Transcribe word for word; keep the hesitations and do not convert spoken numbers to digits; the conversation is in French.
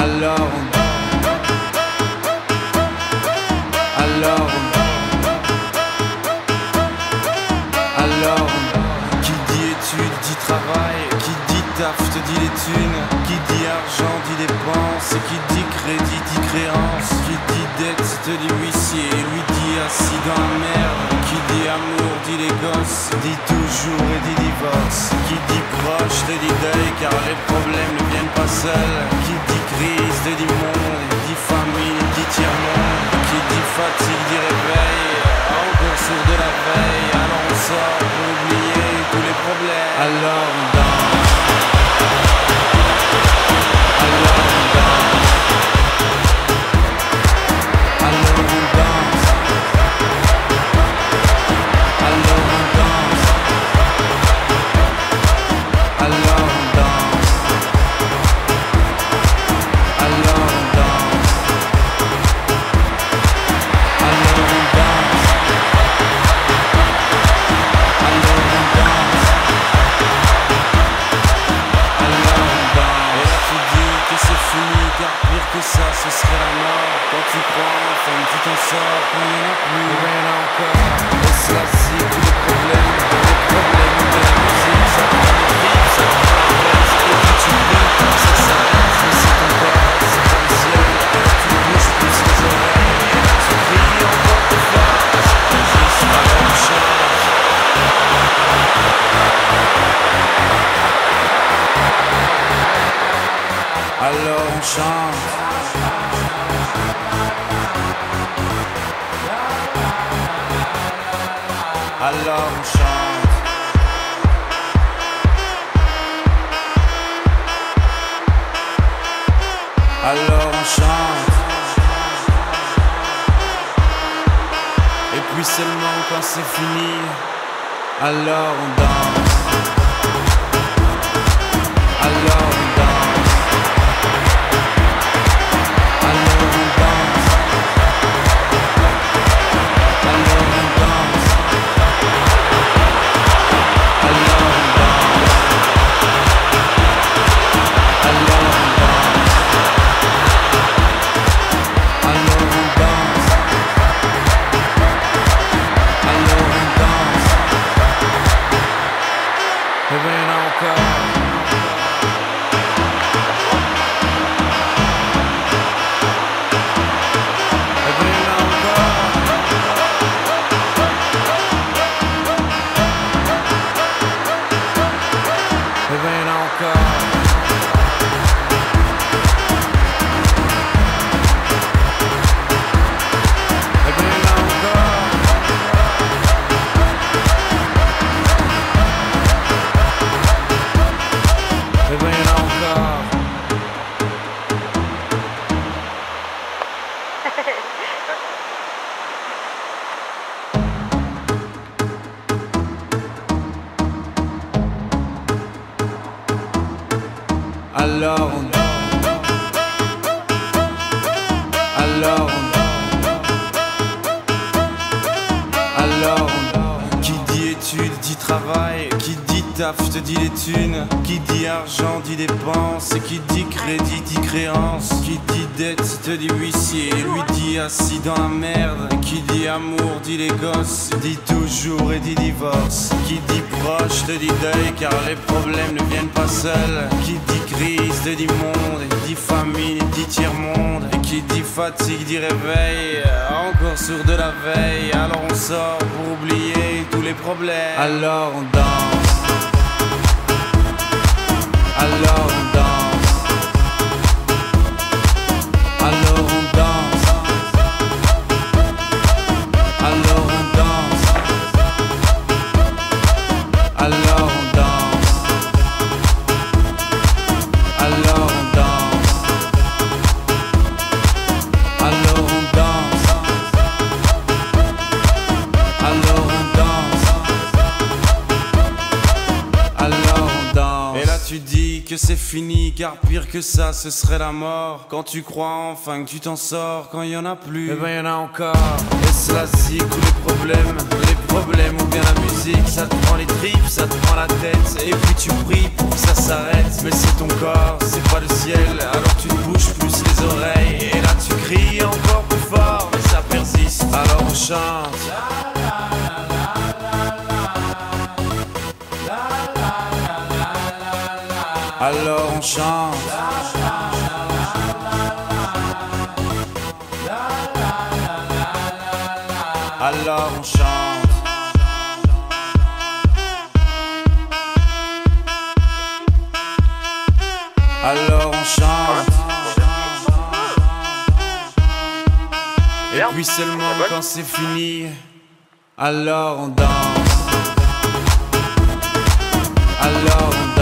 Alors Alors Alors qui dit études dit travail, qui dit taf te dit les thunes, qui dit argent dit dépenses, qui dit crédit dit créance, qui dit dette te dit huissier, lui dit assis dans la merde, qui dit amour dit les gosses, dit toujours et dit divorce, qui dit proche te dit deuil car les problèmes ne viennent pas seuls, qui dit crise te dit monde, dit famille dit tiers-monde, qui dit fatigue dit réveil, encore sourd de la veille, alors on sort pour oublier tous les problèmes. Alors on danse. Alors on danse. Alors on danse. Alors on danse. Alors on danse. Alors on danse. Alors on danse. Alors on danse. Alors on danse. Et là tu dis que c'est fini, car pire que ça ce serait la mort. Quand tu crois enfin tu t'en sors, quand il n'y en a plus rien encore. Et cela c'est tous les problèmes, les problèmes de la musique. Ça te prend les tripes, ça te prend la tête. Et puis tu brilles, ça s'arrête. Mais c'est ton corps, c'est pas le ciel. Tu bouges plus les oreilles. Et là tu cries encore plus fort. C'est juste pas la même chose. Alors on chante. Alors on chante. Alors on chante. Et puis seulement quand c'est fini, alors on danse. Alors on danse. Alors on danse. Alors on danse. Alors on danse. Alors on danse. Alors on danse. Alors on danse. Et bien encore. Alors on Alors on Alors on qui dit études dit travail, qui dit taf te dit les thunes, qui dit argent dit dépenses, qui dit crédit dit créance, qui dit dette te dit huissier, lui dit assis dans la merde, qui dit amour dit les gosses, dit toujours et dit divorce, qui dit proche te dit deuil car les problèmes ne viennent pas seuls, qui dit crise te dit monde, dit famille dit tiers-monde, et qui dit fatigue dit réveil, encore sourd de la veille, alors on sort pour oublier tous les problèmes. Alors on danse. Alors on danse. Alors on danse. Alors on danse. Alors on danse. Alors on danse. Alors on danse. Alors on danse. Alors on danse. Et là tu dis que c'est fini, car pire que ça ce serait la mort. Quand tu crois enfin que tu t'en sors, quand il y en a plus, eh ben y en a encore. Et cela c'est tous les problèmes, les problèmes ou bien la musique. Ça te prend les tripes, ça te prend la tête. Et puis tu pries pour que ça s'arrête. Mais c'est ton corps, c'est pas le ciel, alors tu ne bouges plus alors on chante. Alors on chante. Alors on chante. Et puis seulement quand c'est fini, alors on danse. Alors on danse.